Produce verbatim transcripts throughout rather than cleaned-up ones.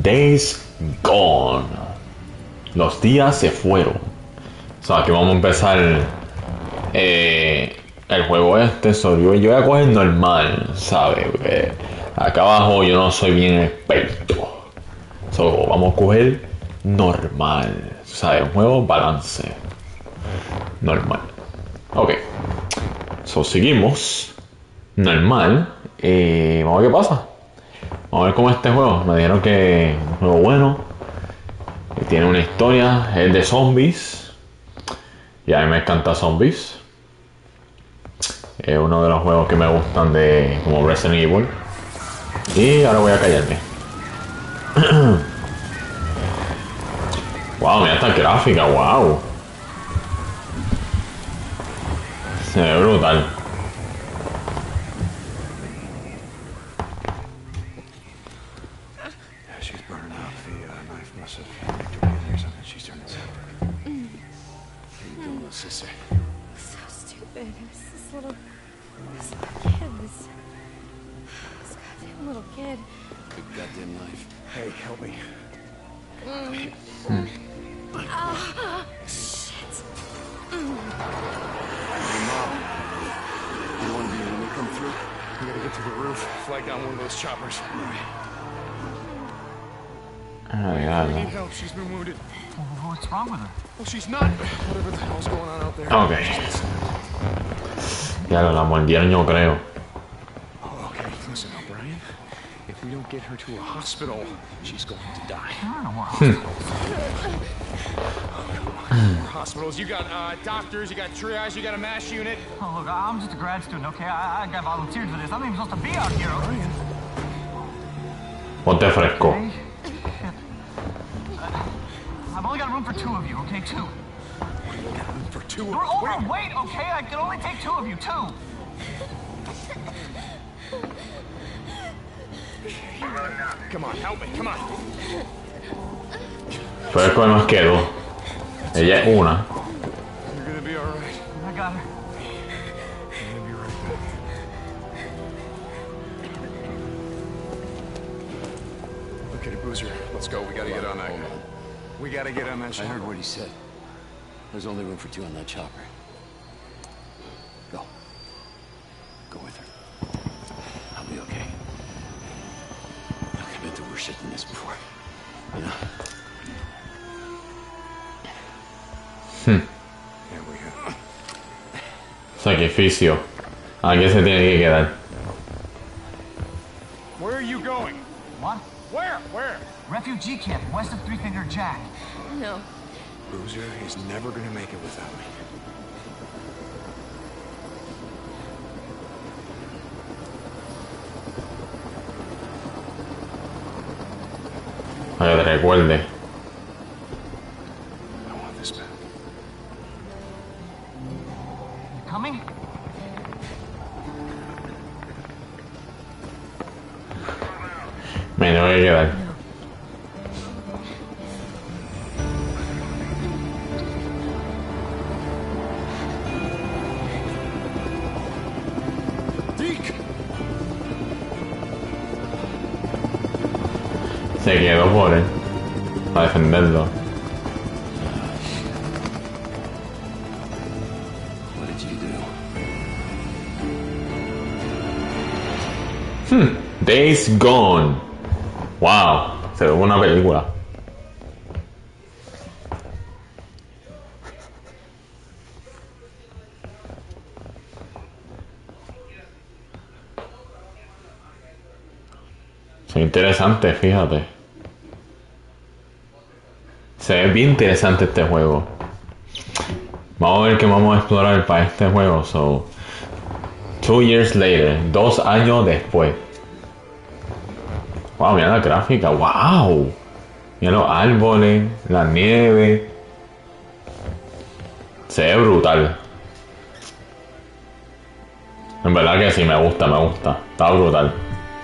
Days Gone. Los días se fueron. O sea, aquí vamos a empezar eh, el juego este. So, yo, yo voy a coger normal, ¿sabes? Porque acá abajo yo no soy bien experto. So, vamos a coger normal. ¿Sabes? Un juego balance. Normal. Ok. So, seguimos. Normal. Eh, vamos a ver qué pasa. Vamos a ver cómo es este juego. Me dijeron que es un juego bueno. Que tiene una historia. Es de zombies. Y a mí me encanta zombies. Es uno de los juegos que me gustan de como Resident Evil. Y ahora voy a callarme. Wow, mira esta gráfica, wow. Se ve brutal. So stupid. It was this little, this little kid, this, this goddamn little kid. Good goddamn knife. Hey, help me. Mm. Mm. Ah, shit. Mm. Hey, Mom. You want to be when we come through? We gotta get to the roof, flag down one of those choppers. All right. Oh, yeah, We no. need help. She's been wounded. What's wrong with her? Well, she's not. Whatever the hell's going on out there. Ok. Ya la mordieron, yo creo. Oh, okay, listen, O'Brien. If we don't get her to a hospital, she's going to die. I don't know what. More hospitals. You got uh, doctors. You got triage. You got a MASH unit. Oh, look, I'm just a grad student, okay? I, I got volunteered for this. I'm not even supposed to be out here. O'Brien. Ponte fresco. Okay? Shit. Uh, I've only got room for two of you, okay? Two. For two. You're overweight, okay? I can only take two of you, two. Come on, help me. Come on. Puedes coger más que dos. Ella es una. You're gonna be all right. I got her. I'm gonna be right back. Okay, Boozer, let's go. We gotta get on that. Hold on. We gotta get on that I ship. heard what he said. There's only room for two on that chopper. Go. Go with her. I'll be okay. Look, I've been through worse shit than this before. You know? Hmm. Yeah, we have. Sacrificio. Aquí se tiene que quedar. Where are you going? What? Where? Where? Refugee camp, west of Three Finger Jack. No. Boozer is never gonna make it without me. Para que te recuerde. I want this back. You coming? Me tengo que quedar. Deke! Se quedó por él. Para defenderlo. What did you do? Hmm. Days Gone. Wow. Se ve una película. Se ve interesante, fíjate. Se ve bien interesante este juego. Vamos a ver qué vamos a explorar para este juego. So, two years later, dos años después. Wow, mira la gráfica, wow. Mira los árboles, la nieve. Se ve brutal. En verdad que sí, me gusta, me gusta. Está brutal.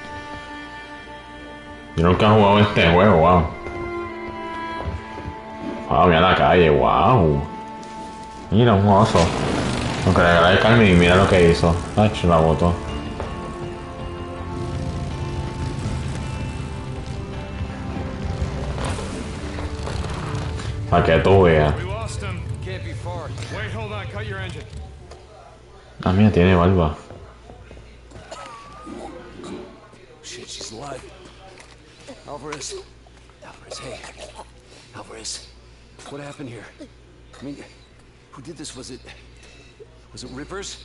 Yo nunca he jugado este juego, wow. Wow, mira la calle, wow. Mira, un oso. Aunque le agarré el Carmen y mira lo que hizo. Ach, la botó. Para que tú veas. We lost him. Can't be far. Wait, hold on. Cut your engine. Ah, mira, tiene barba. Shit, she's alive. Alvarez. Alvarez, hey. Alvarez. What happened here? I mean, who did this? Was it... Was it Rippers?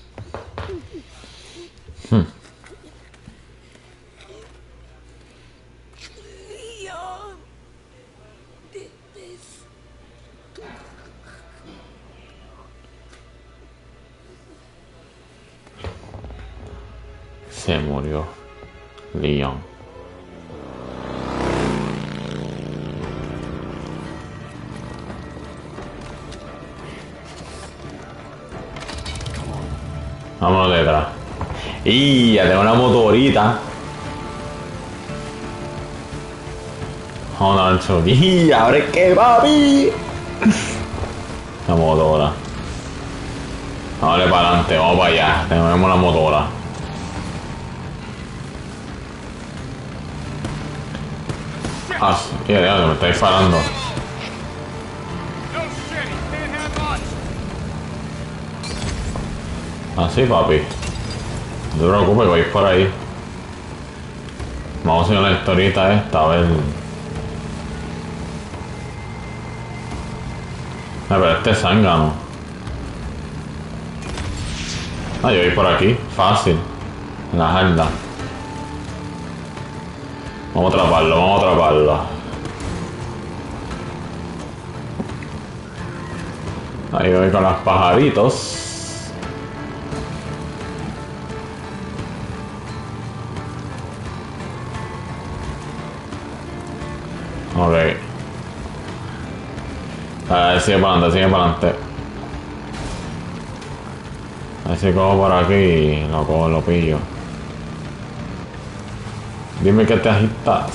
Hmm. Leon did this. Se murió. Leon. Vámonos detrás. Y ya tengo una motorita. Honda Ancho. Y abre que papi. La motora. Vamos para adelante, vamos para allá. Tenemos la motora. Ah, ya, ya, me está disparando. No shit, he can't have us. Así, papi. No te preocupes, vais por ahí. Vamos a ir a la historieta esta, a ver. Ah, pero este es zángano. Ah, yo voy por aquí, fácil. En la jarda. Vamos a atraparlo, vamos a atraparlo. Ahí voy con los pajaritos. Ok. A ver, sigue para adelante, sigue para adelante. A ver si cojo por aquí y lo cojo, lo pillo. Dime que te agitas.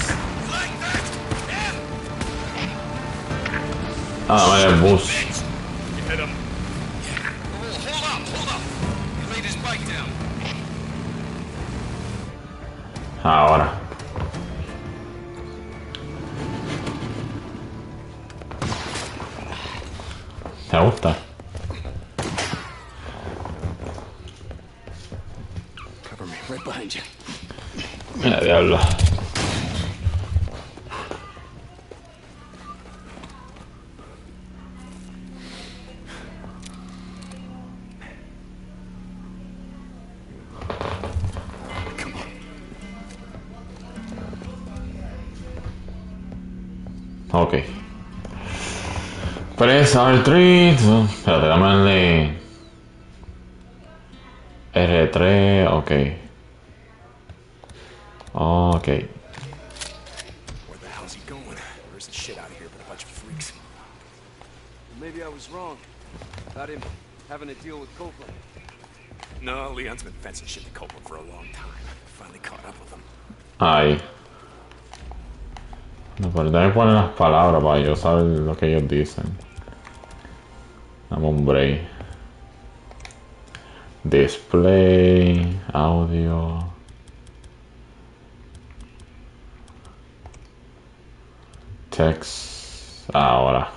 Ah, dame el bus. You hit him. Hold up, hold up. He laid his bike down. Ahora. ¿Te gusta? Cover me, right behind you. Mira, diablo. Ok. Press R tres. Espérate, dame el de R tres. Ok. Ok. Where the hell's he going? There isn't shit out of here but a bunch of freaks. Maybe I was wrong about him having to deal with Copeland. No, Leon's been fencing shit to Copeland for a long time. Finally caught up with him. Ahí. No, pero tengo que poner las palabras para yo saber lo que ellos dicen. Dame un break. Display, audio. Text. Ahora.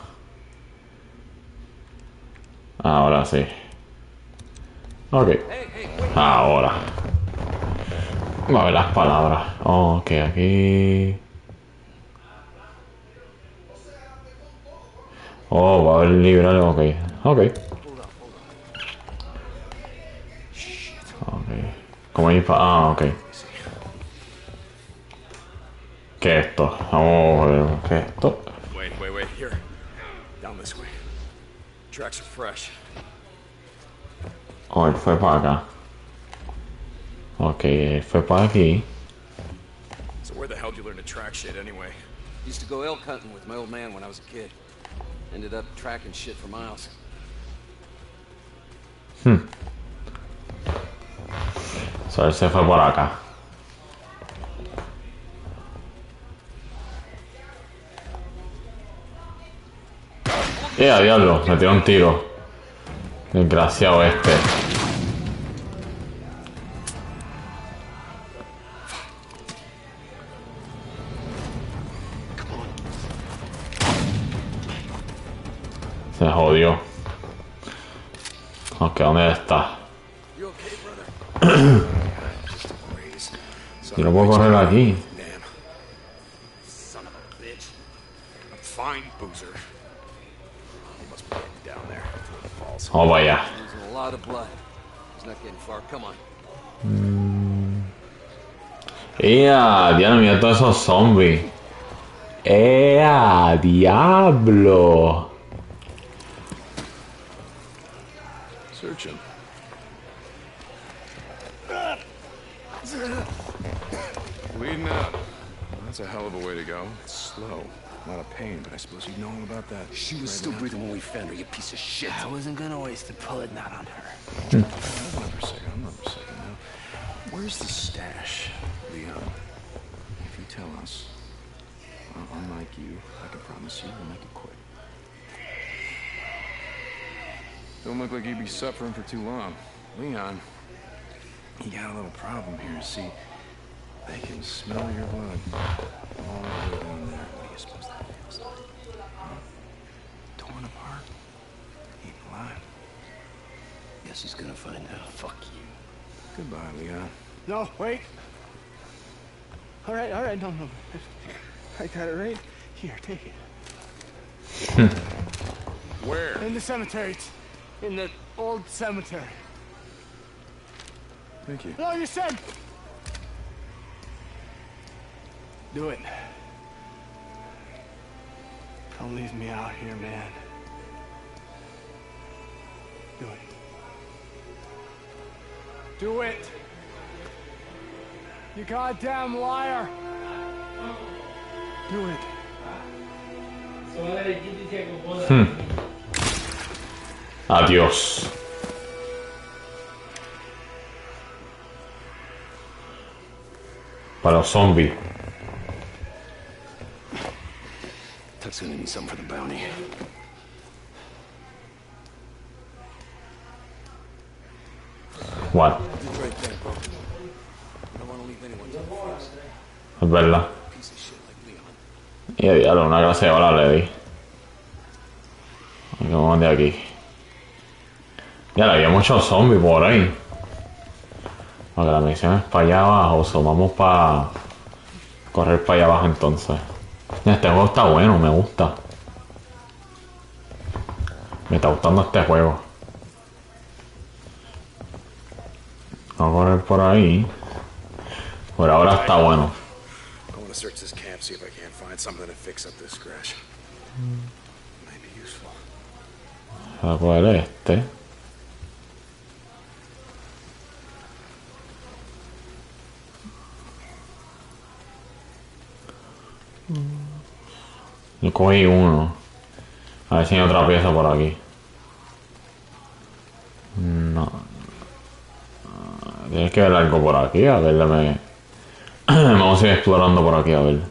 Ahora sí. Ok. Ahora. Vamos a ver las palabras. Ok, aquí. Oh, va a haber libre. Ok. Ok. Ok. ¿Cómo hay pa- Ah, ok. ¿Qué es esto? Vamos a ver. ¿Qué es esto? Wait, wait, wait. Here. Down this way. Tracks are fresh. Oh, él fue para acá. Ok, él fue para aquí. So where the hell did you learn to track shit anyway? Used to go elk hunting with my old man when I was a kid. Ended up tracking shit for miles. Hmm. So, él se fue por acá. Eh, a diablo, me tiró un tiro. Desgraciado este. Se jodió. Ok, ¿dónde está? You okay, brother? Just a raise. Yo no puedo correr aquí. Damn. Son of a bitch. I'm fine, Boozer. You must be getting down there. Falls. Vamos para allá. Losing a lot of blood. He's not getting far. Come on. ¡Ea! Diablo, mira todos esos zombies. ¡Ea! ¡Diablo! Search him. Bleeding out. Well, that's a hell of a way to go. It's slow. A lot of pain, but I suppose you know all about that. She was right still now. breathing when we found her, you piece of shit. I wasn't gonna waste a bullet not on her. Hold on for a second. Hold on for a second now. Where's the stash, Leon? If you tell us, uh, unlike you, I can promise you we'll make it quick. Don't look like you'd be suffering for too long. Leon, you got a little problem here. See, they can smell your blood all the way down there. What do you suppose that feels like? Huh? Torn apart? Eaten alive? Guess he's gonna find out. Fuck you. Goodbye, Leon. No, wait. All right, all right, no, no. I got it right here. Take it. Where? In the cemetery. It's in the old cemetery. Thank you. No, you said. Do it. Don't leave me out here, man. Do it. Do it. You goddamn liar. Do it. Adiós. Para los zombies. Tuck's gonna need something for the bounty. What? Did right there, bro. I don't wanna leave anyone to the forest. Es verdad. Piece of shit like Leon. Y a diablo, una clase de bala le di. Vamos de aquí. Ya le había muchos zombies por ahí. Aunque la misión es para allá abajo, so vamos para correr para allá abajo entonces. Este juego está bueno, me gusta. Me está gustando este juego. Vamos a correr por ahí. Por ahora está bueno. I want to search this camp, see if I can't find something to fix up this scratch. Might be useful. Voy a coger este. Yo cogí uno. A ver si hay otra pieza por aquí. No. Tienes que ver algo por aquí. A ver, dame. Vamos a ir explorando por aquí, a ver.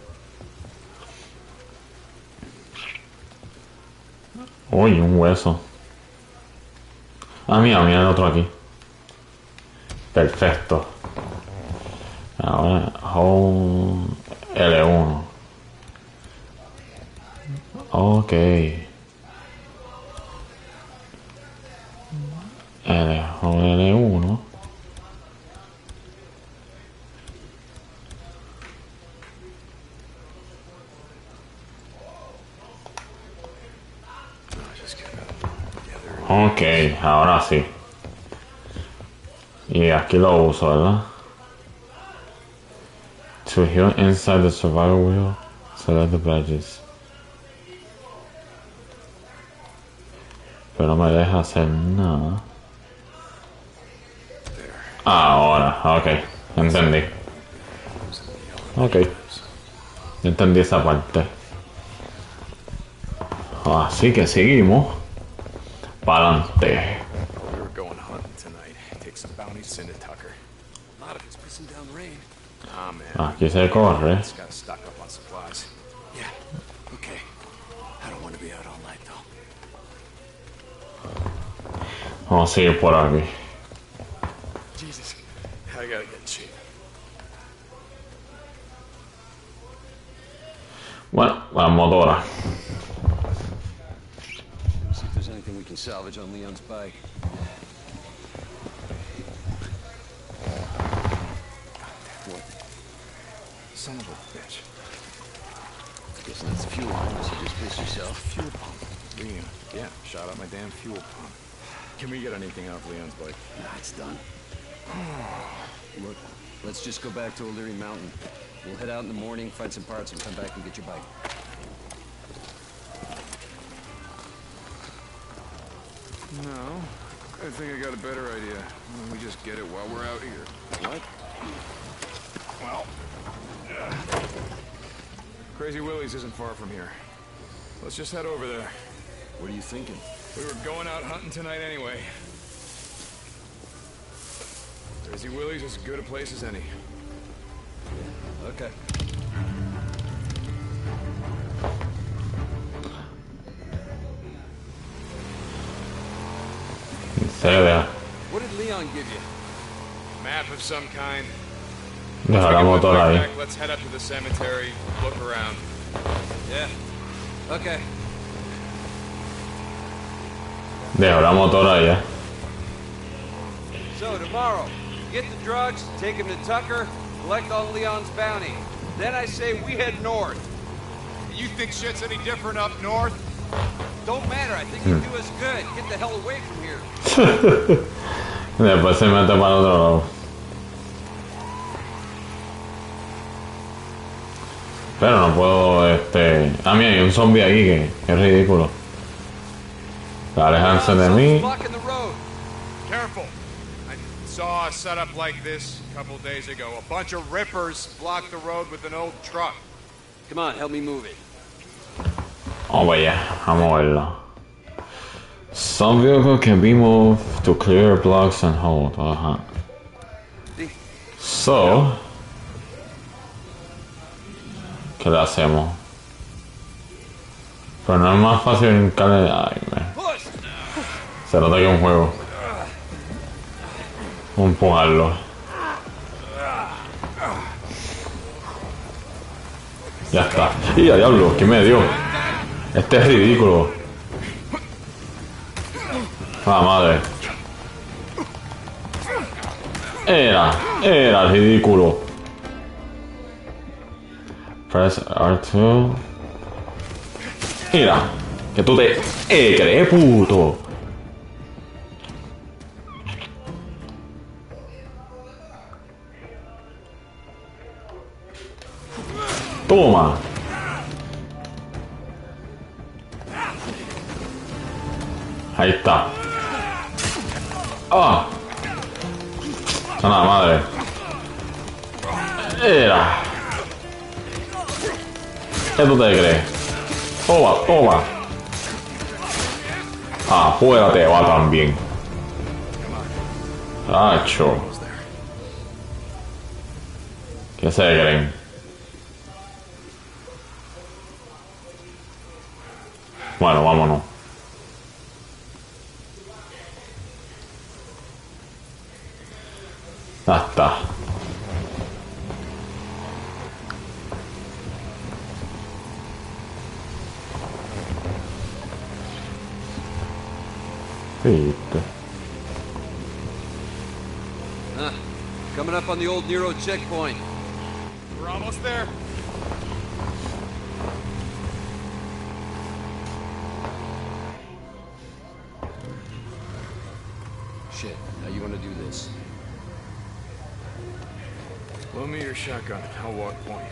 Uy, un hueso. Ah, mira, mira el otro aquí. Perfecto. Ahora, home L uno. Ok. L, home L uno. Ok, ahora sí. Y aquí lo uso, ¿verdad? To heal inside the survival wheel, select the badges. Pero no me deja hacer nada. Ahora, ok, entendí. Ok, entendí esa parte. Así que seguimos para adelante. We were going hunting tonight. Take some bounties into Tucker. A lot of it's pissing down rain. Ah, man. Aquí se corre. Just gotta stock up on supplies. Yeah, okay. I don't want to be out all night, though. Vamos a seguir por aquí. Jesus. I gotta get cheap. Bueno, la motora. See if there's can salvage on Leon's bike. What? Son of a bitch. Guessing that's the fuel line, so just piss yourself. Fuel pump. Leon. Yeah, shot out my damn fuel pump. Can we get anything off Leon's bike? Nah, it's done. Look, let's just go back to O'Leary Mountain. We'll head out in the morning, find some parts, and come back and get your bike. No. I think I got a better idea. Why don't we just get it while we're out here? What? Well... uh, Crazy Willie's isn't far from here. Let's just head over there. What are you thinking? We were going out hunting tonight anyway. Crazy Willie's is as good a place as any. Okay. What did Leon give you? Map of some kind. Deja la moto ahí. Back, let's head up to the cemetery, look around. Yeah. Okay. Dejo la motora ahí, eh. So tomorrow, get the drugs, take him to Tucker, collect all Leon's bounty. Then I say we head north. You think shit's any different up north? Don't matter, I think you do us good. Get the hell away from here. Después se mete para otro lado. Pero no puedo, este... Ah, mira, hay un zombie aquí que, que es ridículo. Alejarse de mí. Blocking the road. Careful. I saw a setup like this a couple days ago. A bunch of rippers blocked the road with an old truck. Come on, help me move it. Oh, vaya, vamos a verla. Some vehicle can be moved to clear blocks and hold. Ajá. So, ¿qué le hacemos? Pero no es más fácil brincarle. Ay, me. Se nota que es un juego. Empujarlo. Ya está. ¡Y a diablo! ¿Qué me dio? Este es ridículo. Ah, madre. Era, era ridículo. Press R dos. Mira, que tú te eh, crees, puto. Toma. Ahí está. Ah. Sana madre. Era. ¿Qué tú te crees? Toma, toma. Afuera te va también. Tacho. ¿Qué se creen? Bueno, vámonos. Ya está. Viste. Huh. Coming up on the old Nero checkpoint. We're almost there. Shit, how you want to do this? Loan me your shotgun. I'll walk point.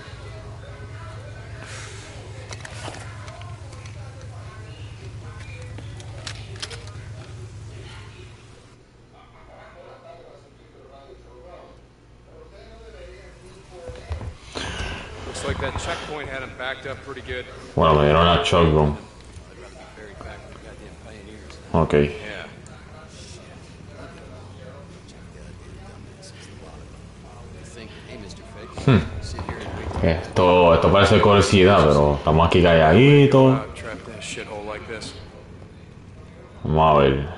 Looks like that checkpoint had him backed up pretty good. Bueno, me dieron la shotgun. Buried back with the goddamn pioneers. Ok. Yeah. Hmm. Esto, esto parece curiosidad, pero estamos aquí calladitos. Uh, trap that shithole like this. Vamos a ver.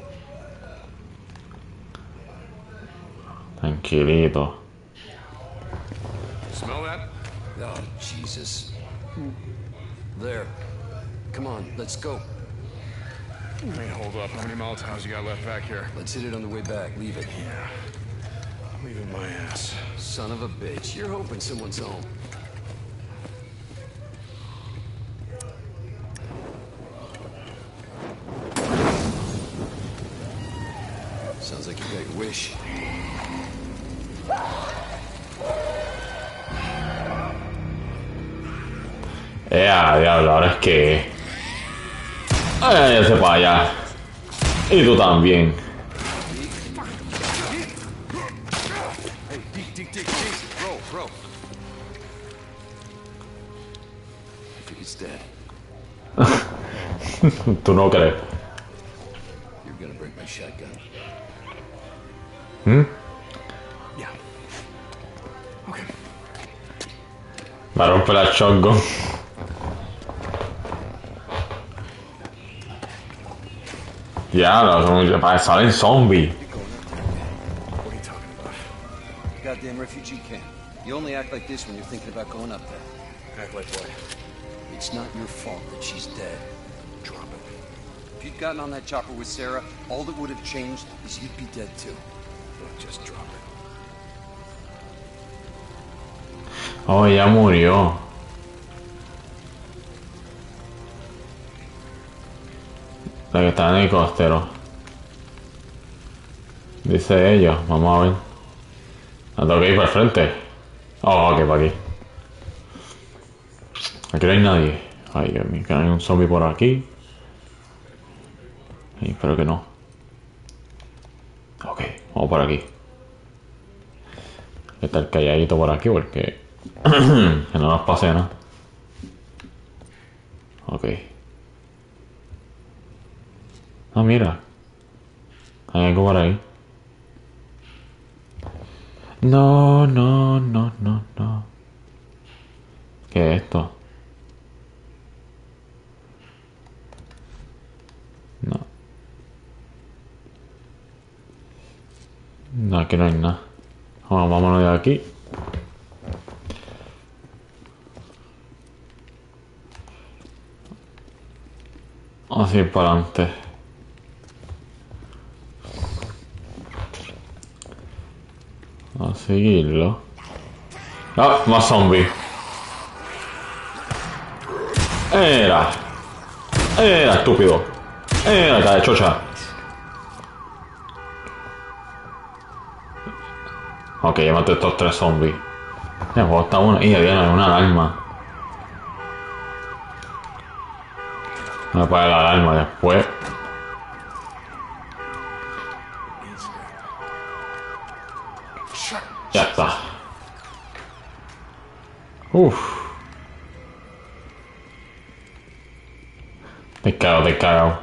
Tranquilito. Smell that? Oh, Jesus. There. Come on, let's go. Hey, hold up. How many Molotovs you got left back here? Let's hit it on the way back. Leave it. Yeah. I'm leaving my ass. Son of a bitch. You're hoping someone's home. Sounds like you got your wish. Ea, diablo, ahora es que... Ay, ya se para allá. Y tú también. Hey, dig, dig, dig, Jason, bro, bro. I think he's dead. Tú no crees. You're gonna break my shotgun. ¿Mm? Yeah. Okay. Va a romper la shotgun. Diablo, son- para- salen zombies. What are you talking about? Goddamn refugee camp. You only act like this when you're thinking about going up there. Act like what? It's not your fault that she's dead. Drop it. If you'd gotten on that chopper with Sarah, all that would have changed is you'd be dead too. Look, just drop it. Oh, ya murió. La que está en el helicóptero. Dice ellos. Vamos a ver. La tengo que ir para el frente. Oh, ok, para aquí. Aquí no hay nadie. Ay, Dios mío, que no hay un zombie por aquí. Ay, espero que no. Ok, vamos por aquí. Hay que estar calladito por aquí porque... que no nos pase nada. Ok. Ah, mira. Hay algo por ahí. No, no, no, no, no. ¿Qué es esto? No. No, aquí no hay nada. Vamos, vámonos de aquí. Vamos a ir para adelante. A seguirlo. Ah, más zombies. Era. Era, estúpido. Era, cara de chocha. Ok, ya maté estos tres zombies. El juego está bueno. Y había una alarma. Me apaga la alarma después. Ya está. Uff. Te cago, te cago.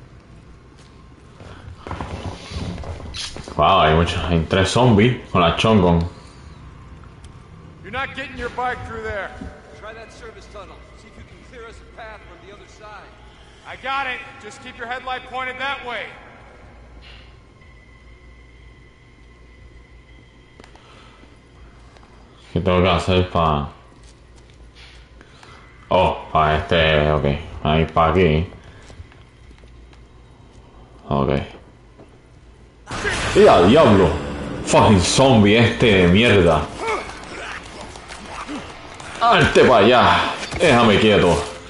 Wow, hay muchos. Hay tres zombies con la shotgun. You're not getting your bike through there. Try that service tunnel. See if you can clear us a path from the other side. I got it. Just keep your headlight pointed that way. ¿Qué tengo que hacer para...? Oh, para este... Ok. Para ir para aquí. Ok. ¡Y a diablo! Fucking zombie este de mierda. ¡Arte para allá! Déjame quieto.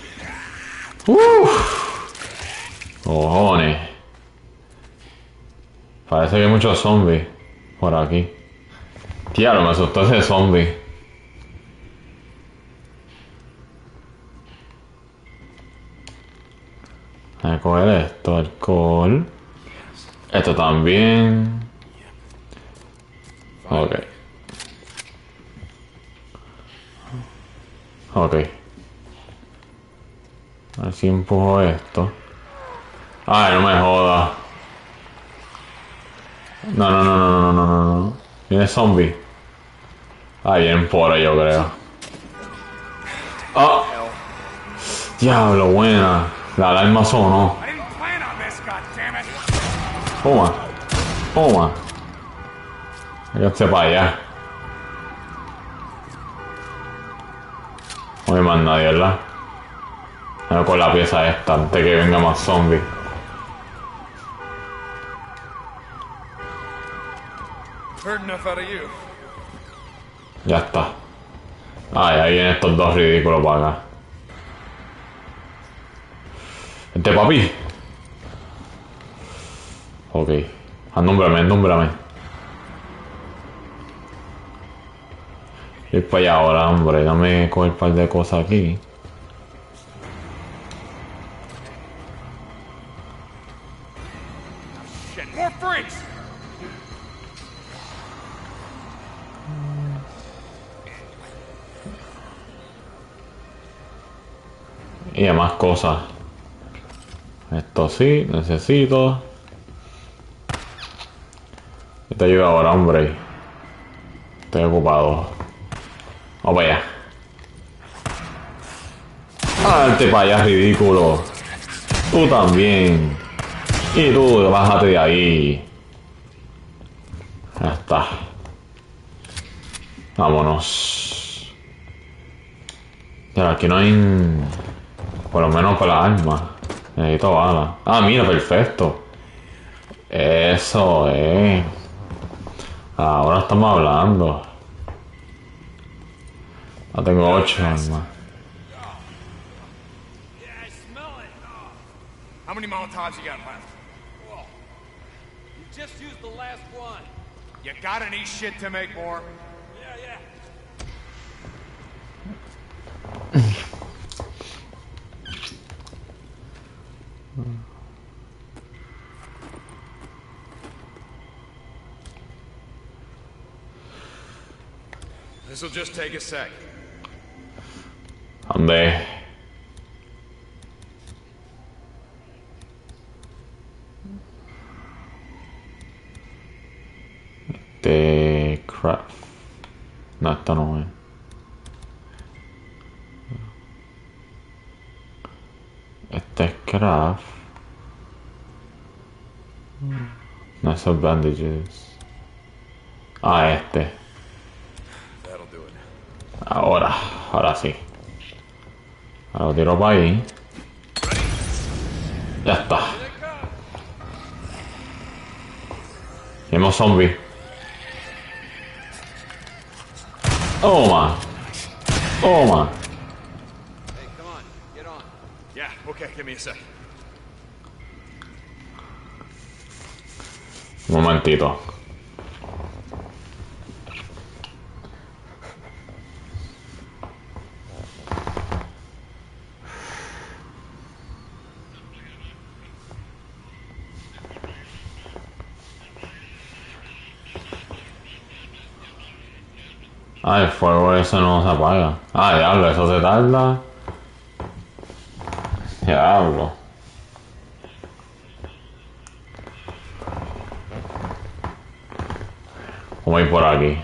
Uff. Cojones. Parece que hay muchos zombies por aquí. Diablo, me asustó ese zombie. Voy a coger esto, alcohol. Esto también. Ok. Ok. A ver si empujo esto. Ay, no me jodas. No, no, no, no, no, no, no, no. Viene zombie. Ah, vienen por ahí, yo creo. ¡Ah! Diablo, buena. La alarma sonó. Toma. Toma. Hágase para allá. No hay más nadie, ¿verdad? Voy con la pieza esta antes que venga más zombies. Heard enough out of you. Ya está. Ay, ahí vienen estos dos ridículos para acá. Vente, papi. Ok. Anúmbrame, anúmbrame. Ir para allá ahora, hombre. Dame coger un par de cosas aquí. Shit, more freaks! Y demás cosas. Esto sí, necesito. Yo te ayudo ahora, hombre. Estoy ocupado. Vamos para allá. ¡Salte para allá, ridículo! Tú también. Y tú, bájate de ahí. Ya está. Vámonos. Ya, aquí no hay... Por lo menos para las armas. Necesito balas. Ah, mira, perfecto. Eso es. Ahora estamos hablando. Ya tengo ocho armas. Yeah, I smell it. How many Molotovs you got left? Whoa. You just used the last one. You got any shit to make more? Yeah, yeah. This'll just take a sec. ¿Dónde? Este... Craft. No, esto no es. Este es craft. No, esos bandages. Ah, este. That'll do it. Ahora, ahora sí. Ahora lo tiro para ahí. Ya está. Tenemos zombies. Toma. Toma. Hey, come on, get on. Yeah, okay, give me a sec. Un momentito. Ah, el fuego ese no se apaga. Ah, diablo, eso se tarda. Diablo. Vamos a ir por aquí.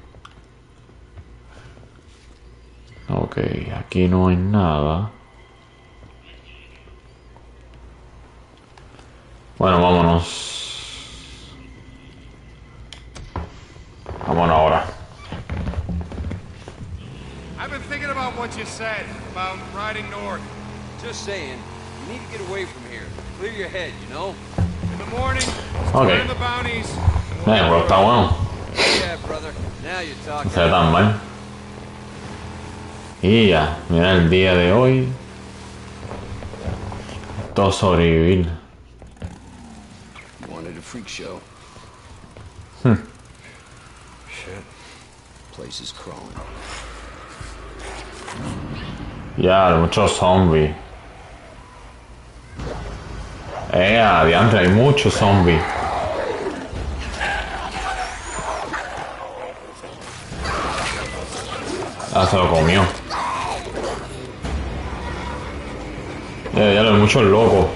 Ok, aquí no hay nada. Bueno, vámonos. Vámonos ahora. I've been thinking about what you said about riding north. Just saying, you need to get away from here. Clear your head, you know? In the morning, Okay. earn the bounties. Eh, pero está bueno. Yeah, brother. Now you're talking. No se ve tan mal. Y ya, mira el día de hoy. Todo sobrevivir. Wanted a freak show. Hmm. Shit. Place is crawling. Ya, muchos zombies. Eh, adiante, hay muchos zombies. Ah, se lo comió. Ya, ya, hay muchos locos.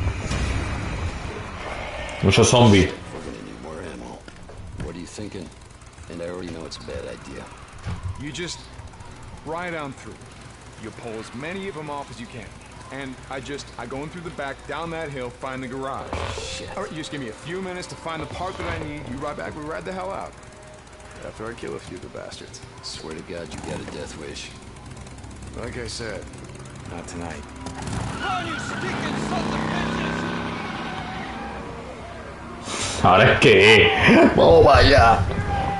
Muchos zombies. We're gonna need more ammo. What are you thinking? And I already know it's a bad idea. You just ride on through. You pull as many of them off as you can. And I just, I go in through the back, down that hill, find the garage. Shit. All right, you just give me a few minutes to find the part that I need. You ride back, we ride the hell out. After I kill a few of the bastards. Swear to God, you got a death wish. Like I said, not tonight. Run, you stinking sons of bitches! Ahora es que. Vamos para allá.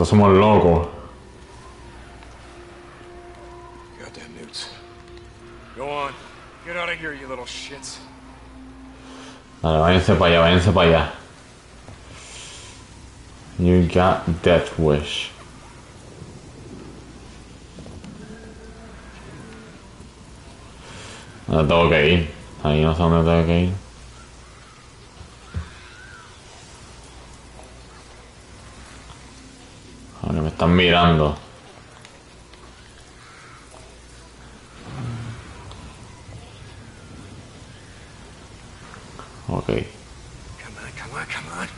Nosotros somos locos. Goddamn newts. Go on. Get out of here, you little shits. Vale, váyanse para allá, váyanse para allá. You got death wish. No tengo que ir. Ahí no sé dónde tengo que ir. Ahora me están mirando. Ok. Come on, come on, come on.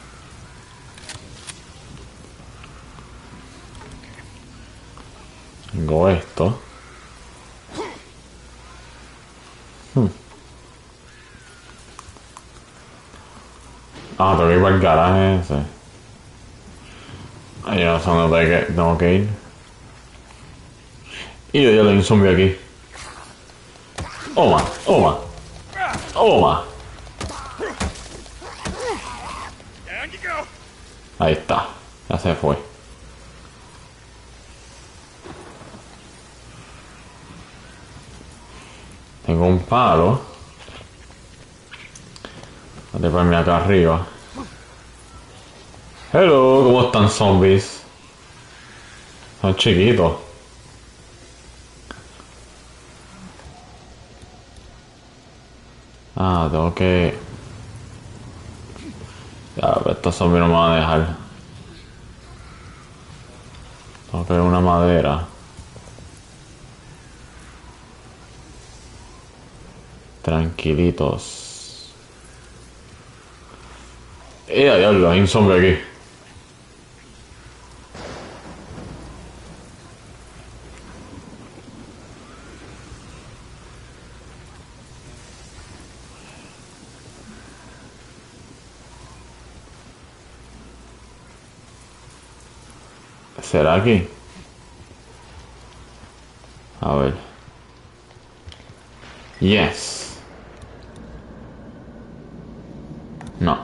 Tengo esto. Hmm. Ah, tengo que ir para el garaje ese. Ahí no sé dónde tengo que ir. Y yo ya le doy un zombie aquí. Toma, toma. Toma. Ahí está. Ya se fue. Tengo un palo. Voy a treparme acá arriba. Hello, ¿cómo están zombies? Son chiquitos. Ah, tengo que... Ya, pero estos zombies no me van a dejar. Tengo que ver una madera. Tranquilitos. ¡Eh, diablo! Hay un zombie aquí. ¿Será aquí? A ver. Yes. No.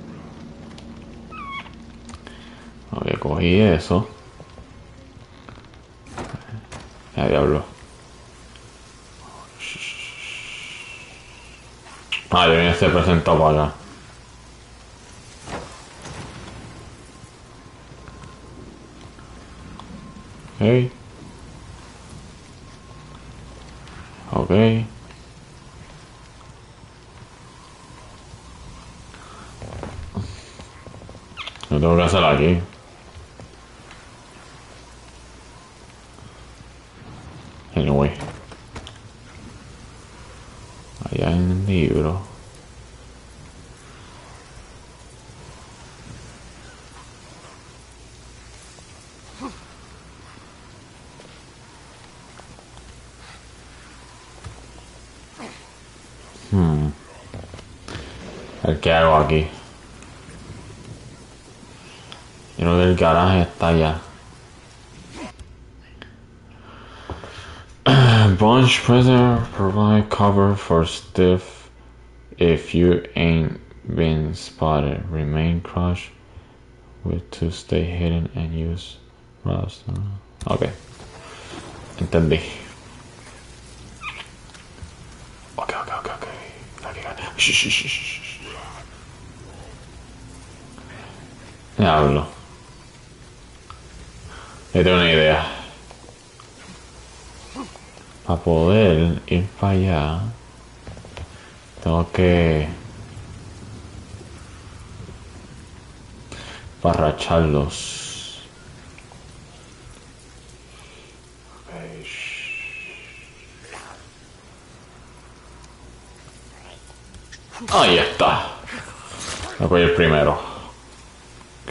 Ok, cogí eso. Ya diablo. Ah, yo vine a ser presentado para acá. Ok. Ok. Lo tengo que hacer aquí. Anyway. Allá en el libro. Hmm. El que hago aquí. Yo creo que el garaje está allá. Bunch prisoner provide cover for stiff if you ain't been spotted. Remain crouched with to stay hidden and use rouse. Ok. Entendí. Ok, ok, ok, ok. Okay, okay. Shh, shh, shh, shh, shh. Diablo. Yo tengo una idea. Para poder ir para allá, tengo que parracharlos. Okay. Ahí está. Voy a ir primero. Ok.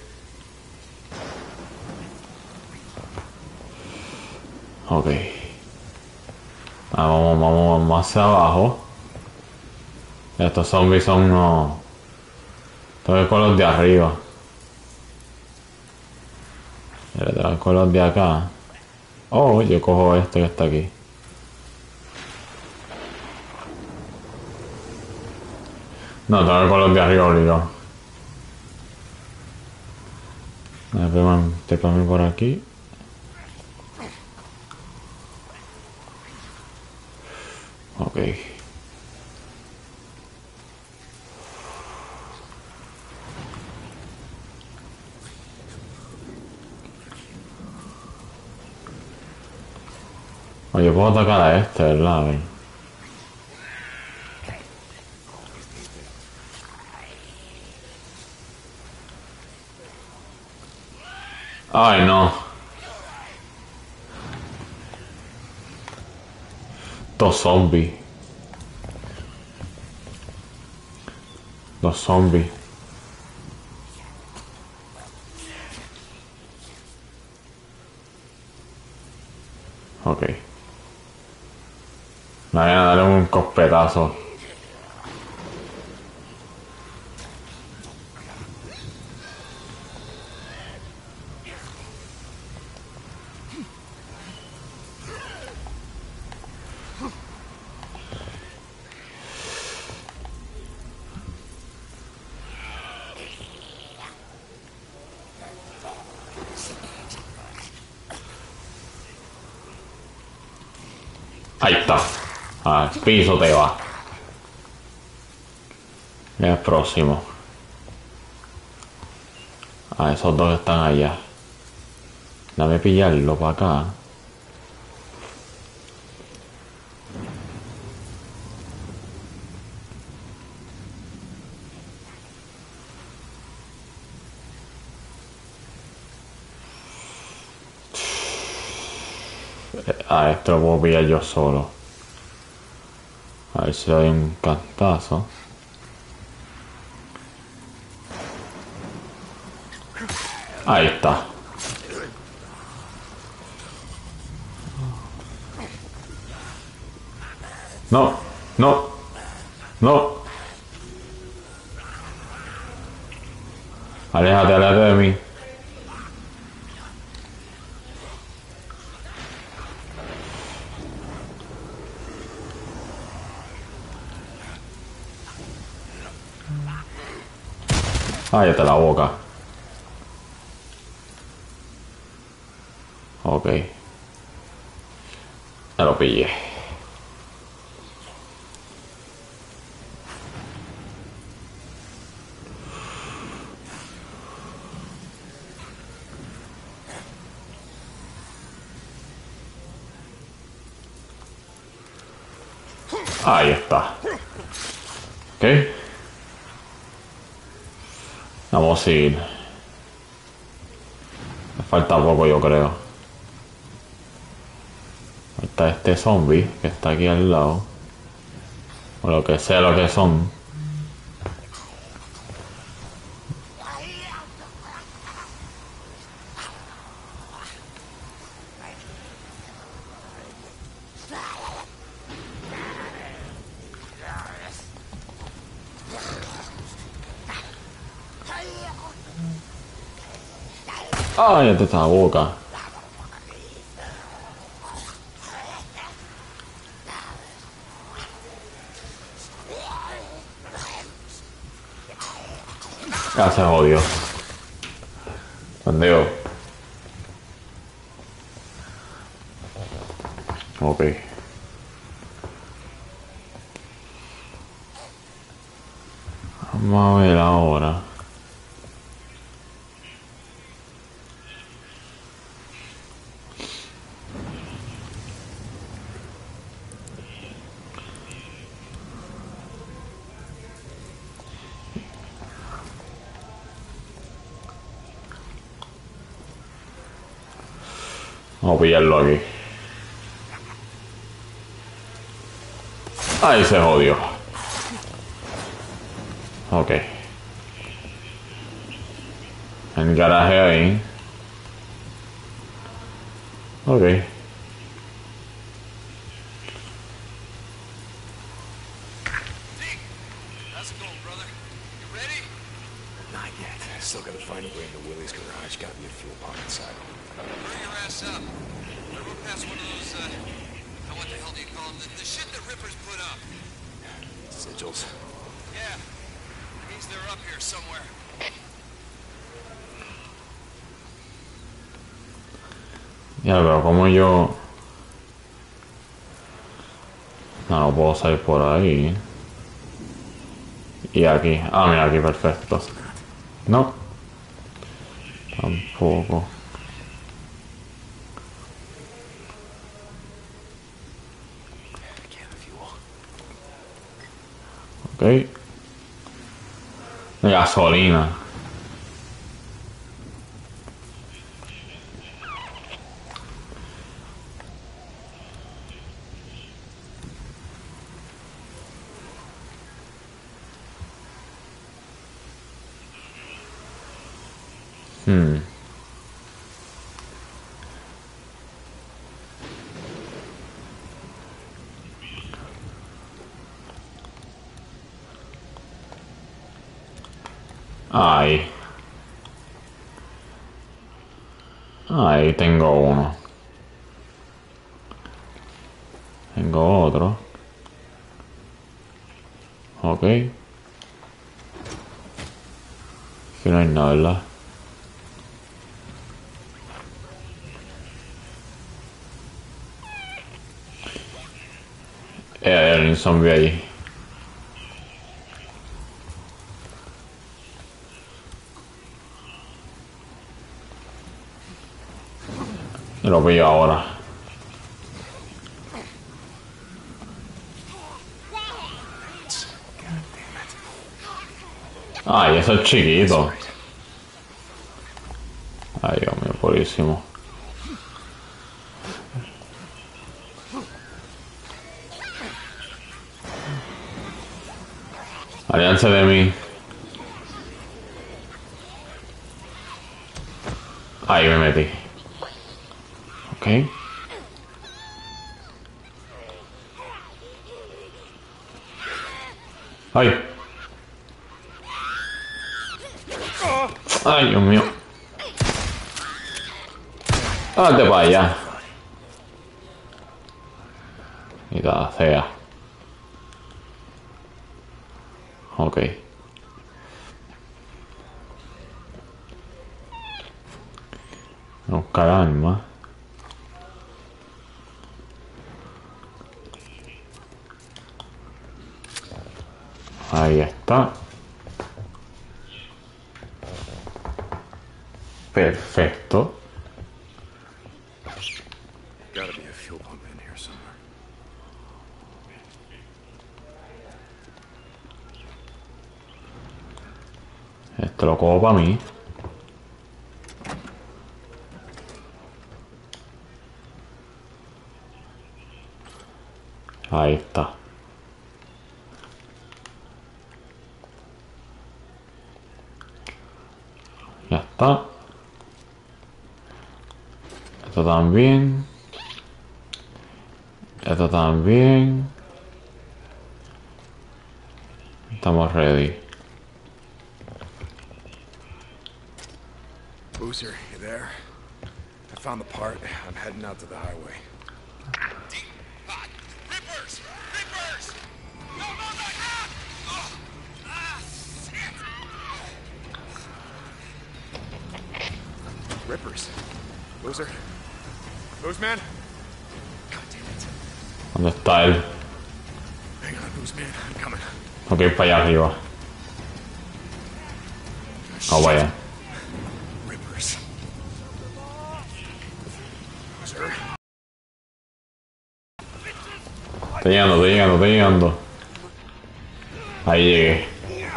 Ok. Ah, vamos, vamos, vamos hacia abajo. Estos zombies son unos... Tengo que con los de arriba. Tengo que con los de acá. Oh, yo cojo este que está aquí. No, tengo que con los de arriba obligado. A ver, te cambio por aquí. Ok. Oye, puedo atacar a este, ¿verdad? A ver. Ay, no. Dos zombies. Dos zombies. Ok. Me voy a dar un cospetazo. Ahí está. Al piso te va. Y el próximo. Ah, esos dos están allá. Dame pillarlo para acá. A este lo puedo pillar yo solo. A ver si le doy un cantazo. Ahí está. No, no, no. Aléjate, aléjate de mí. Cállate la boca. Ok. Ya lo pillé. Ahí está. Ok. Vamos a ir. Me falta poco, yo creo. Falta este zombie que está aquí al lado. O lo que sea lo que son. Ay, esta esta boca. Ya se jodió. Pendejo. Ok. Vamos a ver ahora. Vamos a pillarlo aquí. Ahí se jodió. Ok. El garaje ahí. Ok. How's it going, brother? You ready? Not yet. Still gotta find a way into Willie's garage. Gotta be a fuel pump inside. Hurry your ass up. I rode past one of those, uh, oh, what the hell do you call them? The, the shit that Rippers put up. Sigils. Yeah. Means they're up here somewhere. Ya, pero como yo... No, no puedo salir por ahí. Y aquí. Ah, mira, aquí, perfecto. No. Tampoco. Ok. De gasolina. Hmm. Ahí. Ahí tengo uno. Tengo otro. Ok. Aquí no hay nada, ¿verdad? Eh, hay un zombie ahí. Y lo pillo ahora. Ay, eso es chiquito. Ay, Dios mío, purísimo. Alianza de mí. Ahí me metí. Ok. Ay. Ay, Dios mío. Date para allá. Y da fea. Ok. Buscar armas. Ahí está. Perfecto. Gotta be a fuel pump in here somewhere. Esto lo cojo para mí. Ahí está. Ya está. Esto también. Esto también. Estamos ready. Boozer, you there? I found the part. I'm heading out to the highway. Deep hot. Rippers! Rippers! No, no, no! Ah! Oh! Ah, shit! Rippers. Boozer? Boozman? God damn it. ¿Dónde está él? Hang on, Boozman. I'm coming. Ok, para allá arriba. Oh, vaya. Rippers. Boozer? Estoy llegando, estoy llegando, estoy llegando. Ahí llegué.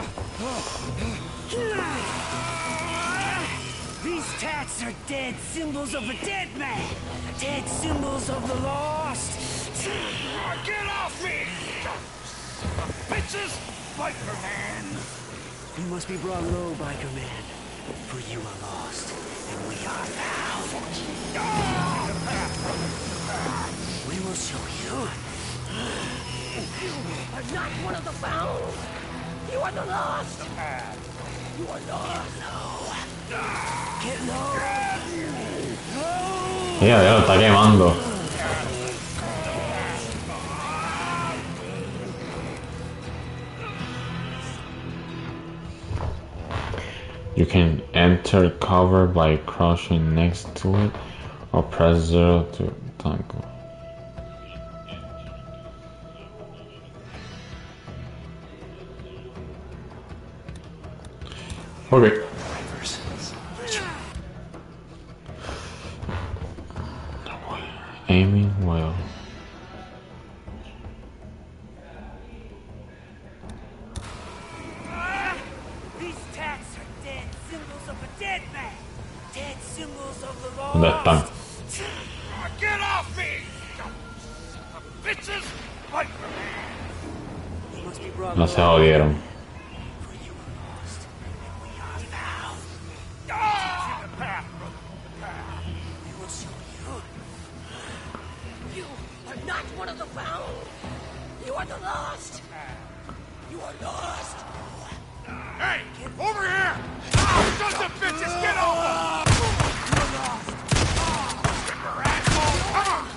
These tats are dead symbols of a dead man. Dead symbols of the lost. Get off me! Bitches! Biker man! You must be brought low, biker man. For you are lost, and we are found. We will show you. You are not one of the found. You are the lost. You are lost. Get low. Mira, ya lo está quemando. You can enter cover by crouching next to it Or press zero to tango. Okay. Aiming well. These tats are dead symbols of a dead man. Dead symbols of the law. ¿Dónde están? Get off me! Bitches! Fight for me! They must be brought No se jodieron. for you were lost, and we are found. Ah! The path, brother. The path. We will show you. You are not one of the found. You are the lost. You are lost. Hey! Over here! Ah, sons of bitches, get over! You're lost. Skipper, asshole! Come on!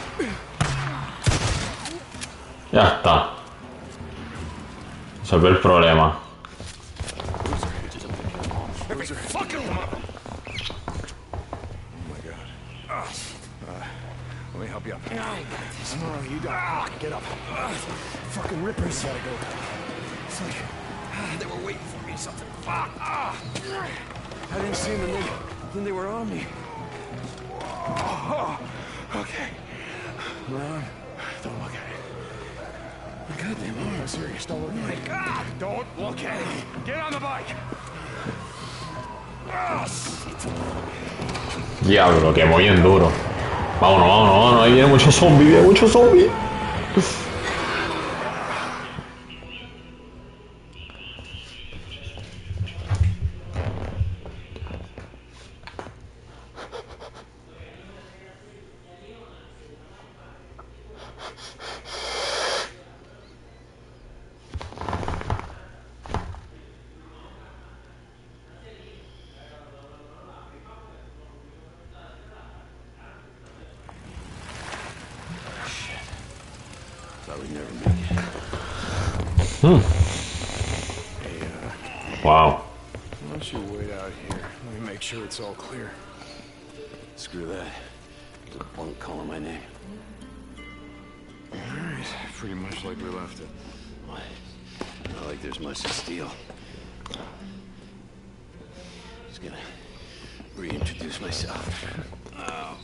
Ya está. Resolvió el problema. Every fucking one! Oh my god. Uh, let me help you up. No, no, you don't. Ah, get up. Uh, fucking rippers gotta go. It's like ah, they were waiting for me or something. Fuck. Ah. I didn't see them, and then, then they were on me. Oh, okay. Ron, don't look at it. My goddamn arm is serious. Don't look at it. My god! Don't look at it! Get on the bike! Ah, shit. Diablo, quemó bien duro. Vámonos, vámonos, vámonos. Ahí viene mucho zombie, viene mucho zombie. Thought we'd never make it. Hey, uh, Wow. why don't you wait out here? Let me make sure it's all clear. Screw that. There's a bunk calling my name. Alright, pretty much like we left it. Why? Not like there's much to steal. Just gonna reintroduce myself. Oh,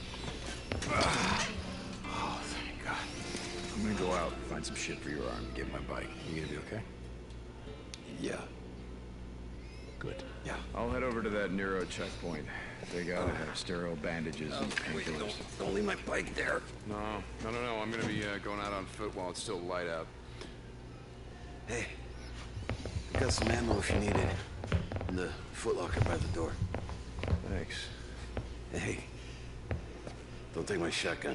thank God. I'm gonna go out and find some shit for your arm and get my bike. You gonna be okay? Yeah. Good. Yeah. I'll head over to that Nero checkpoint. They gotta have sterile bandages and Wait, painkillers. don't, don't leave my bike there. No, no, no, no. I'm gonna be uh, going out on foot while it's still light out. Hey, I got some ammo if you need it. In the footlocker by the door. Thanks. Hey, don't take my shotgun.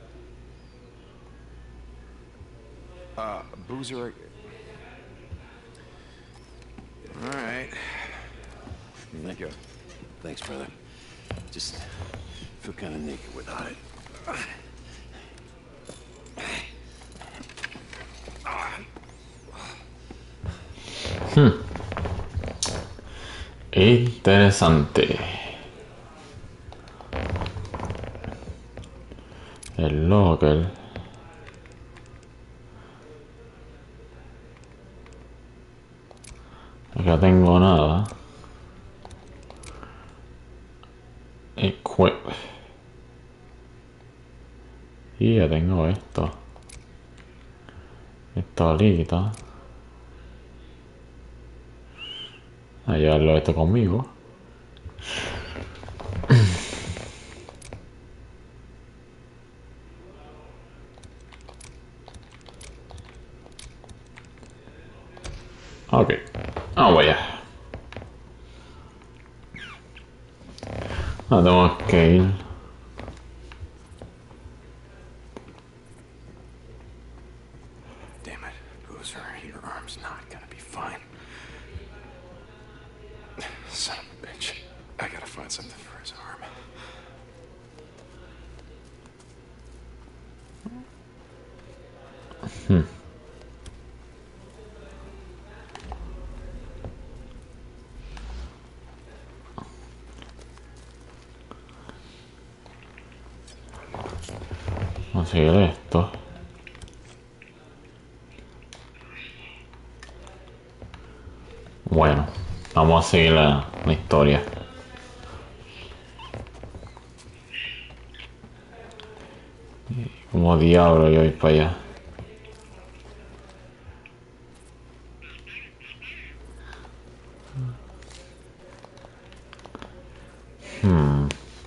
Uh, Boozer. All right. Thank you. Thanks, brother. Just feel kind of naked without it. Interesante. El locker. Acá tengo nada. Equip. Y ya tengo esto. Esto ahorita. A llevarlo esto conmigo. Ok, vamos allá. Ah, tenemos que ir. Damn it, Boozer. Your arm's not gonna be fine. Son of a bitch. I gotta find something for his arm. Hmm. conseguir esto. Bueno, vamos a seguir la, la historia. Como diablo yo voy para allá. Hmm.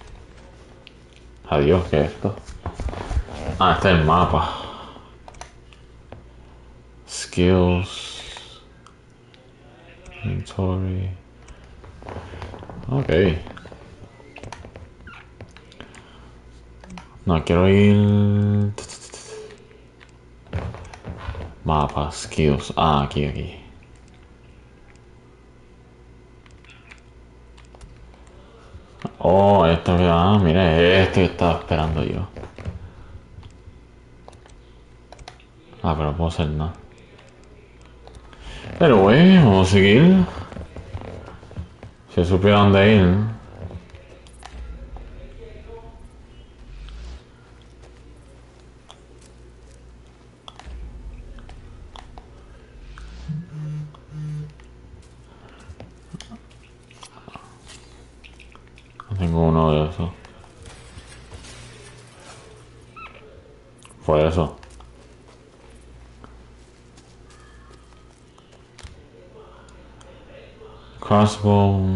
Adiós, ¿qué es esto? Ah, este es el mapa. Skills. Inventory. Ok. No, quiero ir... Mapa, skills. Ah, aquí, aquí. Oh, esto que... Ah, mira, esto que estaba esperando yo. Ah, pero no puedo hacer nada. Pero, güey, vamos a seguir. Si supiera dónde ir, ¿no? No tengo uno de esos. Por eso. Crossbow.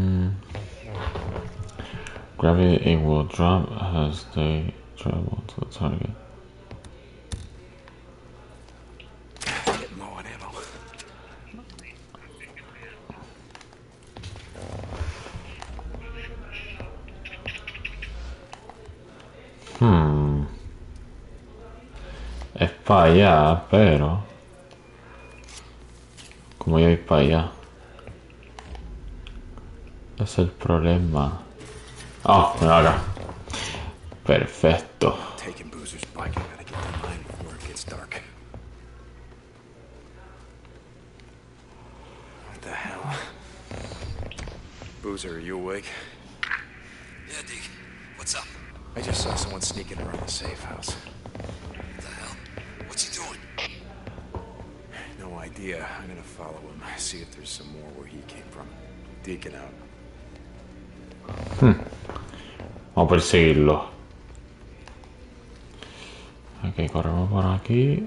Gravity, it will drop as they travel to the target. Getting low on ammo. Hmm. Es para allá, pero... ¿Cómo yo voy para allá? Es el problema. Ah, oh, mira acá. Perfecto. Taking Boozer's bike. I gotta get to mine before it gets dark. What the hell? Boozer, are you awake? Yeah, Deke. What's up? I just saw someone sneaking around the safe house. What the hell? What's he doing? No idea. I'm gonna follow him, see if there's some more where he came from. Deacon out. Hmm. Vamos a perseguirlo. Ok, corremos por aquí.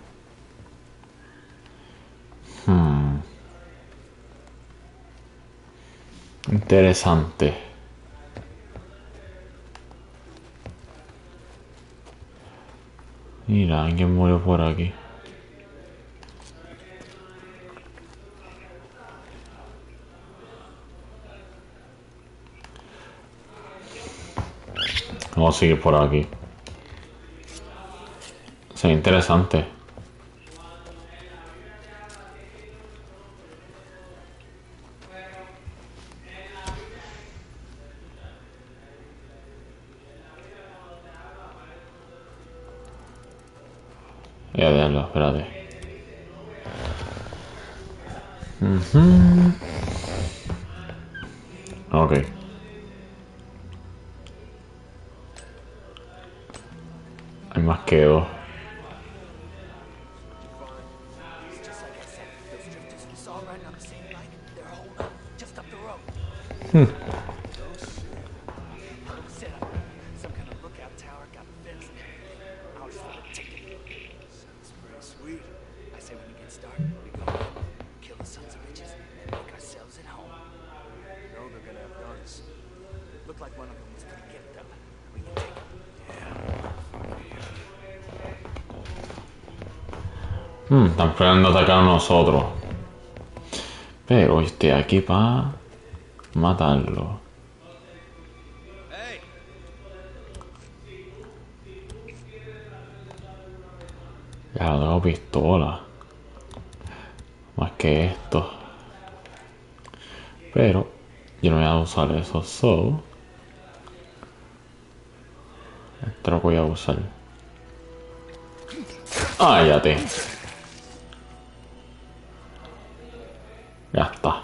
Hmm. Interesante. Mira, alguien murió por aquí. Vamos a seguir por aquí. Sí, interesante. Voy a verlo, espérate. Uh-huh. Ok. Hay más que dos. Hmm. Hmm, están esperando atacar a nosotros. Pero estoy aquí para matarlo. Ya no tengo pistola. Más que esto. Pero yo no voy a usar eso. So, esto lo voy a usar. Ah, ya te. Ya está.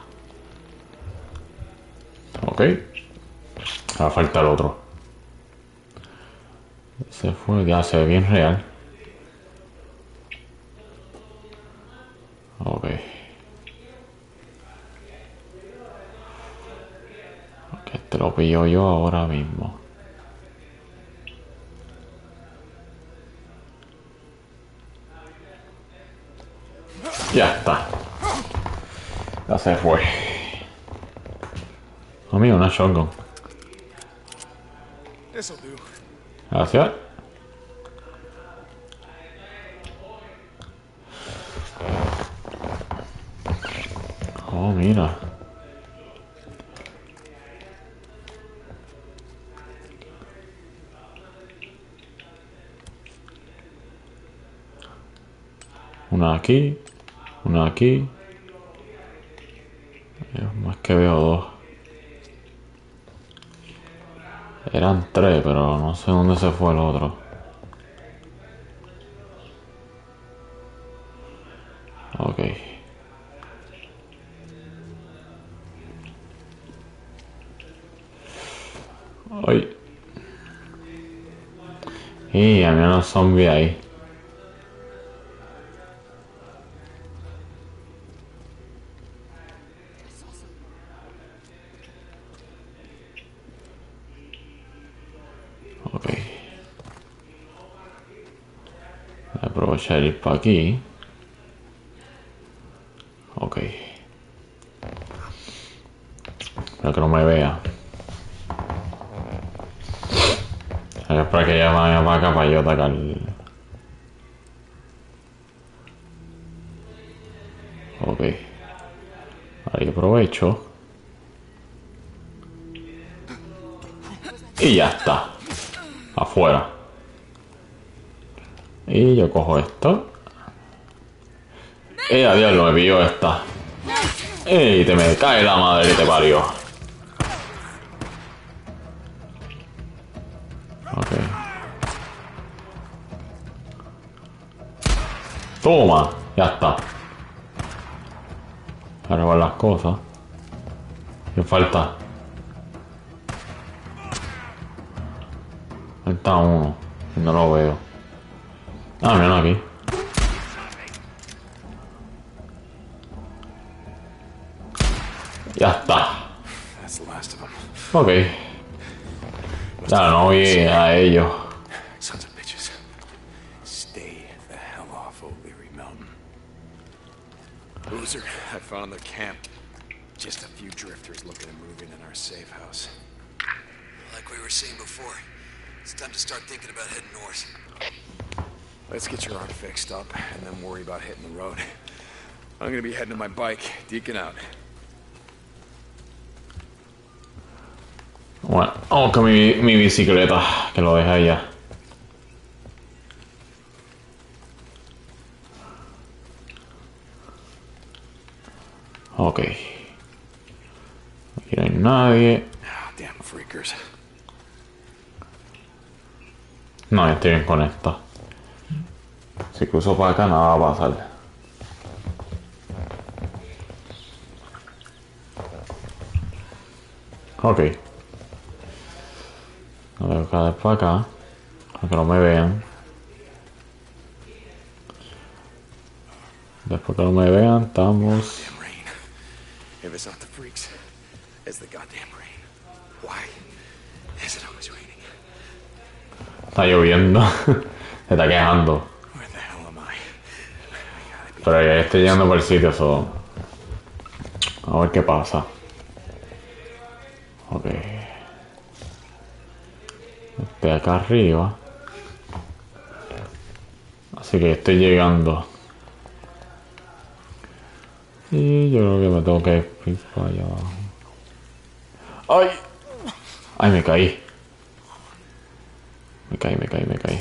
Ok. Ahora falta el otro. Se fue, ya se ve bien real. Ok. Ok, te lo pillo yo ahora mismo. Ya está. Ya se fue. Amigo, una shotgun. This'll do. Gracias. Oh, mira. Una aquí. Una aquí. Más que veo dos. Eran tres, pero no sé dónde se fue el otro. Ok. Ay. Y había unos zombies ahí. Ok. Voy a aprovechar ir para aquí. Ok. Espero que no me vea. Hay que esperar que ella vaya para acá para yo atacar. Ok. Ahí aprovecho. Y ya está. Afuera. Y yo cojo esto. ¡Eh, a diablo! Me pilló esta. ¡Ey! Te me cae la madre que te parió. Ok. Toma. Ya está. Ahora van las cosas. ¿Qué falta? Ahí está uno. No lo veo. Ah, mira aquí. Ya está. That's the last of them. Ok. Ya no vi a ellos. Sons of bitches. Stay the hell off O'Leary Mountain. Boozer, I found their camp. Just a few drifters looking at moving in our safe house. Like we were saying before, it's time to start thinking about heading north. Let's get your arm fixed up and then worry about hitting the road. I'm gonna be heading to my bike. Deacon out. Bueno, vamos con mi, mi bicicleta, que lo dejé allá. Ok. Aquí no hay nadie. Oh, damn freakers. No, estoy bien con esta. Si cruzo para acá, nada va a pasar. Ok. No voy a caer para acá. Para que no me vean. Después que no me vean, estamos... Damn rain. If it's not the freaks, it's the goddamn rain. Why is it always raining? Está lloviendo. Se está quejando. Where the hell am I? Pero ya estoy llegando por el sitio, so... A ver qué pasa. Ok. Estoy acá arriba. Así que estoy llegando. Y yo creo que me tengo que ir para allá abajo. ¡Ay! ¡Ay, me caí! Me caí, me caí, me caí.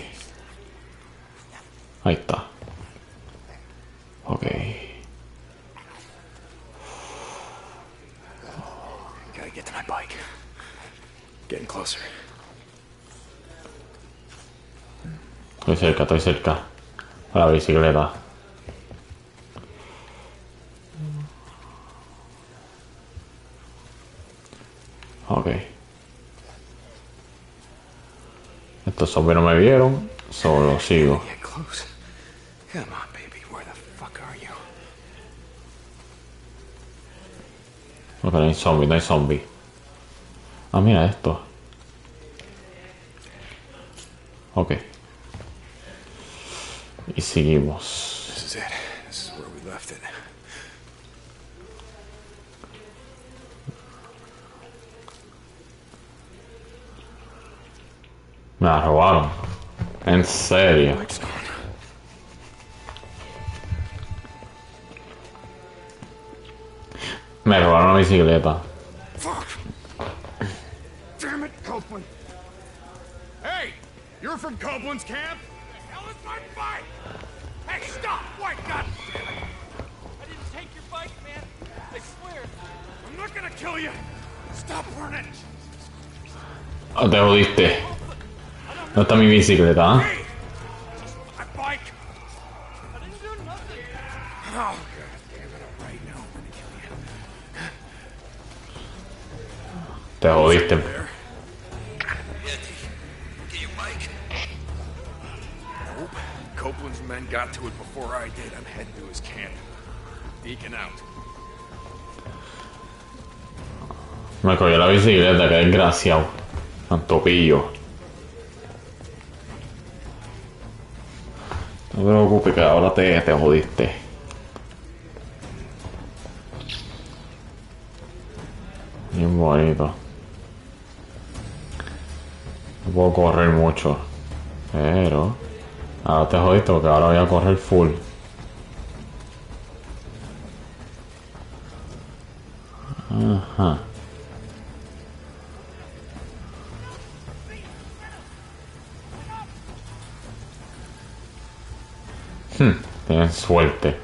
Ahí está. Ok. Gotta get to my bike. Getting closer. Estoy cerca, estoy cerca. A la bicicleta. Esto estos zombies no me vieron, solo sigo. Get close. Come on, baby. Where the fuck are you? Ok, no hay zombies, no hay zombies. Ah, mira esto. Ok. Y seguimos. This is it. This is where we left it. Me la robaron. En serio. Mike's gone. Me robaron la bicicleta. Fuck! Damn it, Copeland! Hey! You're from Copeland's camp? The hell is my bike? Hey, stop! White God damn it! I didn't take your bike, man. I swear. I'm not gonna kill you. Stop running. Oh, te jodiste. ¿Dónde está mi bicicleta? ¿Eh? Hey! Just my bike. I didn't do nothing. Oh, God damn it. Right now, I'm gonna kill you. Te jodiste. Get your bike? Nope. Copeland's men got to it before I did. I'm heading to his camp. Deacon out. Me cogió la bicicleta, que desgraciado. Tanto pillo. No te preocupes, que ahora te, te jodiste. Bien bonito. No puedo correr mucho. Pero ahora te jodiste porque ahora voy a correr full. Ajá. Hmm, tienen suerte.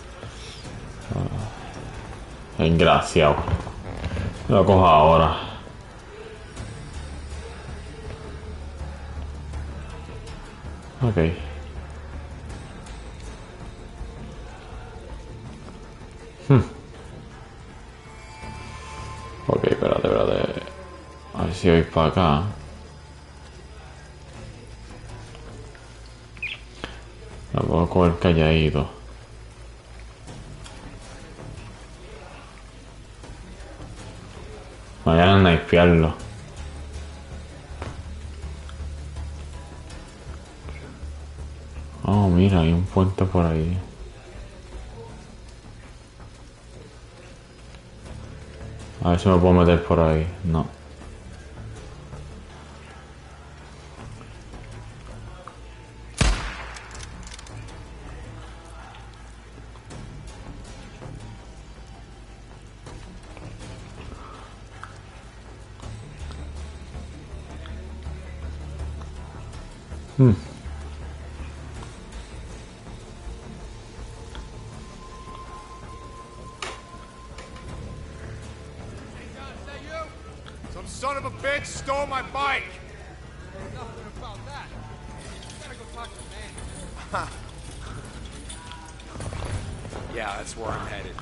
Ah, desgraciado. Lo cojo ahora. Ok. Hmm. Ok, espérate, espérate. A ver si voy para acá. La puedo coger calladito. Vayan a snipearlo. Oh, mira, hay un puente por ahí. A ver si me puedo meter por ahí. No. Hmm. Some son of a bitch stole my bike! Nothing about that. Gotta go talk to the man. Yeah, that's where I'm headed.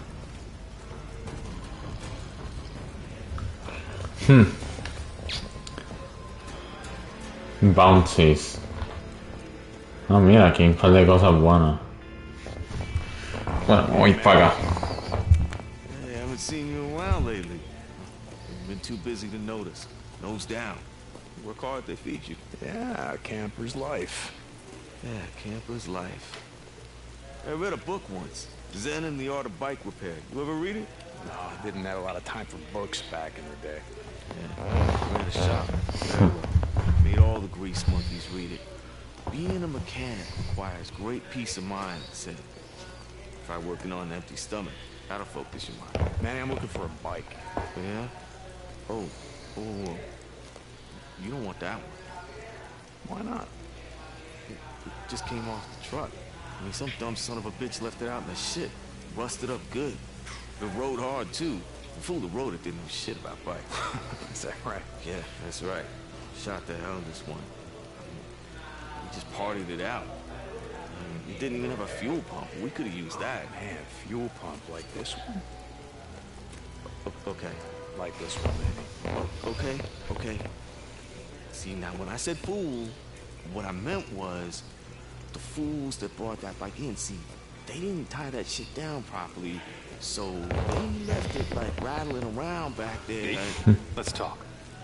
Hmm. Bounties. Ah, mira, aquí hay un par de cosas buenas. Bueno, voy para acá. Hey, I haven't seen you in a while lately. You've been too busy to notice. Nose down. You work hard, they feed you. Yeah, camper's life. Yeah, camper's life. I read a book once. Zen and the Art of Bike Repair. You ever read it? No, I didn't have a lot of time for books back in the day. Yeah, ran a shop. Very well. Made all the grease monkeys read it. Being a mechanic requires great peace of mind, I said. Try working on an empty stomach. That'll focus your mind. Manny, I'm looking for a bike. Yeah? Oh, oh, oh. You don't want that one. Why not? It, it just came off the truck. I mean, some dumb son of a bitch left it out in the shit. Rusted up good. It rode hard, too. The fool that rode it didn't know shit about bikes. Is that right? Yeah, that's right. Shot the hell out of this one. We just partied it out. I mean, it didn't even have a fuel pump. We could have used that. Man, fuel pump like this one? O- okay. Like this one, maybe. O- okay, okay. See, now when I said fool, what I meant was, the fools that brought that bike in, see, they didn't tie that shit down properly, so they left it like rattling around back there. Hey, let's talk.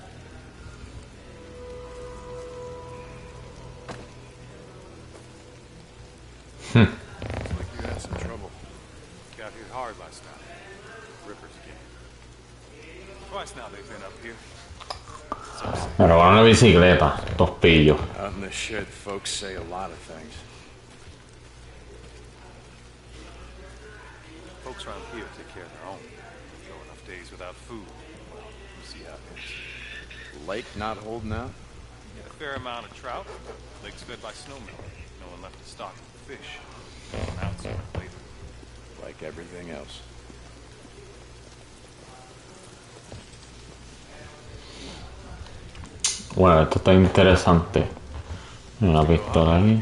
Hmm. Looks like you had some trouble. Got hit hard last night. Rippers again. Twice now they've been up here. Pero con una bicicleta, estos pillos. Out in the shed, folks say a lot of things. Folks around here take care of their own. Go enough days without food. You see how it is. Lake not holding out? Get a fair amount of trout. Lake's fed by snowmen. No one left to stock the fish. An out sooner or later. Like everything else. Bueno, esto está interesante. Una pistola aquí.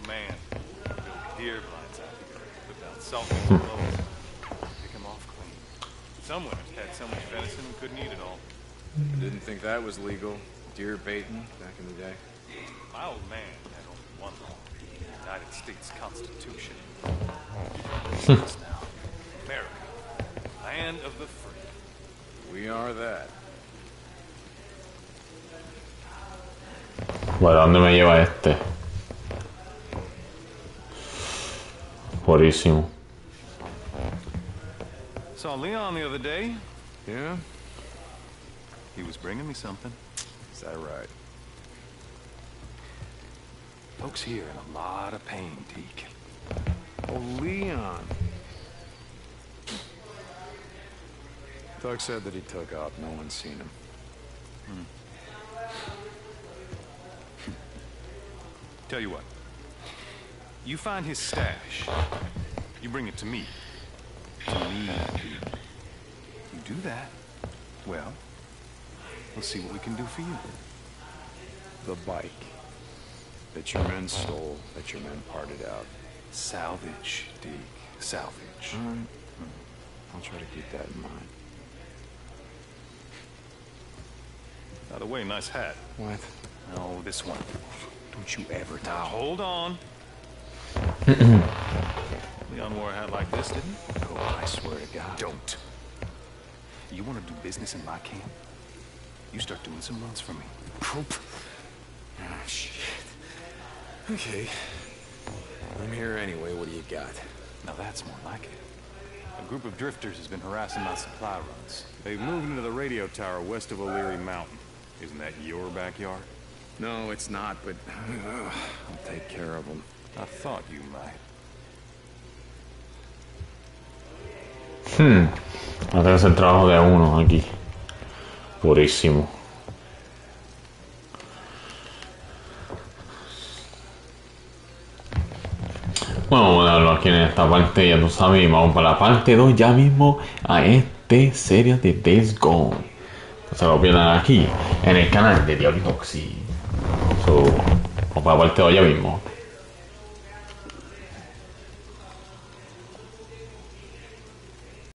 Didn't think that was legal. Deer baiting back in the day. My old man had only one law: the United States Constitution. Now, America, land of the free. We are that. Bueno, ¿dónde me lleva este? Buenísimo. Saw Leon the other day. Yeah? He was bringing me something. Is that right? Folks here in a lot of pain, Deke. Oh, Leon. Doug said that he took off. No one's seen him. Hmm. Tell you what. You find his stash. You bring it to me. To me, Deke. You do that, well, we'll see what we can do for you. The bike that your men stole, that your men parted out. Salvage, Deke. Salvage. All right. I'll try to keep that in mind. By the way, nice hat. What? No, this one. Don't you ever die. Hold on. Leon wore a hat like this, didn't he? Oh, I swear to God. Don't. You want to do business in my camp? You start doing some runs for me. Ah, shit. Okay. I'm here anyway. What do you got? Now that's more like it. A group of drifters has been harassing my supply runs. They've moved into the radio tower west of O'Leary Mountain. Isn't that your backyard? No, it's not, but uh, I'll take care of them. I thought you might. Hmm. Ahora es el trabajo de uno aquí. Purísimo. Bueno, vamos a dejarlo aquí en esta parte, ya tú sabes, y vamos para la parte dos ya mismo a este serie de Days Gone. Se lo pierdan aquí, en el canal de Diablo Toxi. So, vamos para la parte dos ya mismo.